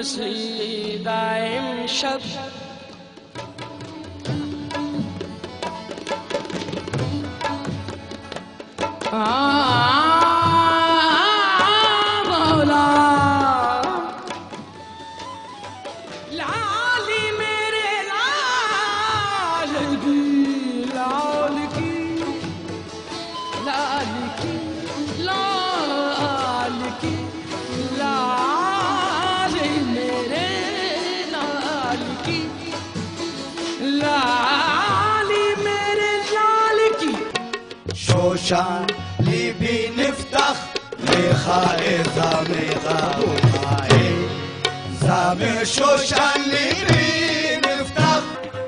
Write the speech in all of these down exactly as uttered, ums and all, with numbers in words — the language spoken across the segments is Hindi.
नसीदाइम शब मौला लाली मेरे लाल की लाल की लाल की लाल की लाल मेरे लाल की लाली मेरे लाल की شوشان ليبي نفتخ لخاي زامي غاوهاي زامي شوشان ليبي نفتخ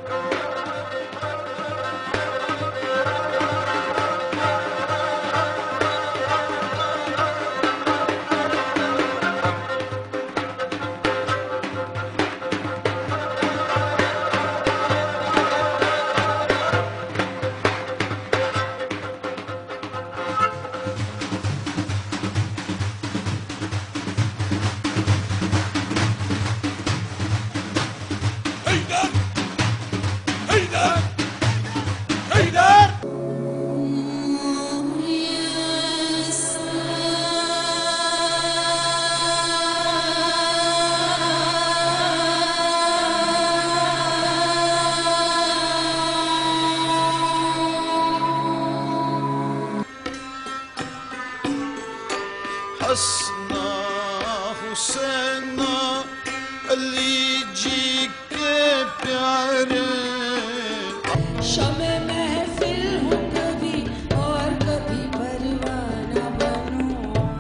حسنا حسنا اللي يجيك प्यारे शमे महफिल हूँ कभी और कभी परवाना बनूं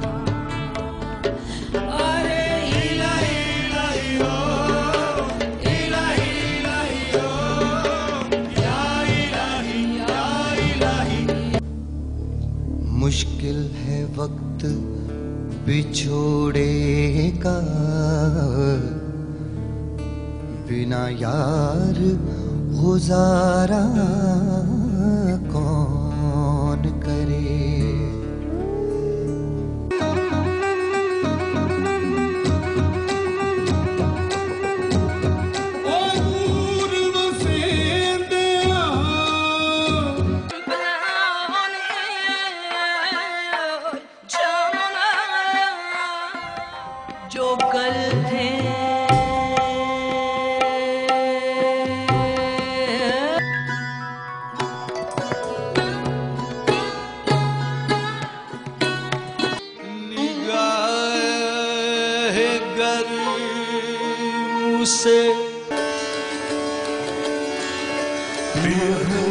अरे इलाही इलाही ओ इलाही इलाही ओ या इलाही या इलाही। मुश्किल है वक्त बिछोड़े का बिना यार गुजारा कौन करे। जो कल थे निगाह गर्म से